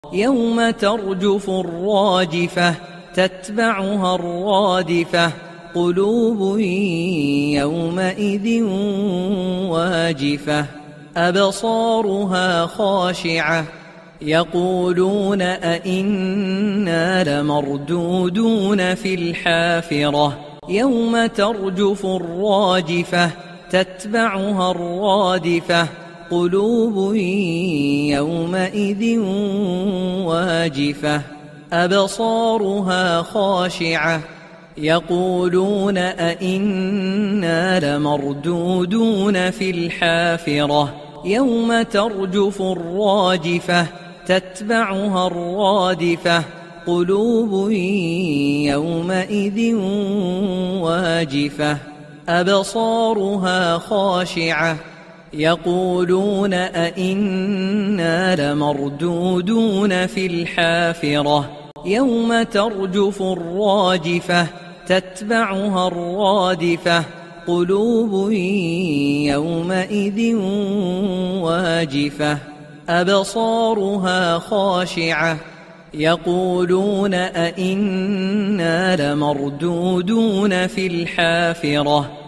يوم ترجف الراجفة تتبعها الرادفة قلوب يومئذ واجفة أبصارها خاشعة يقولون أئنا لمردودون في الحافرة يوم ترجف الراجفة تتبعها الرادفة قلوب يومئذ واجفة أبصارها خاشعة يقولون أئنا لمردودون في الحافرة يوم ترجف الراجفة تتبعها الرادفة قلوب يومئذ واجفة أبصارها خاشعة يقولون أئنا لمردودون في الحافرة يوم ترجف الراجفة تتبعها الرادفة قلوب يومئذ واجفة أبصارها خاشعة يقولون أئنا لمردودون في الحافرة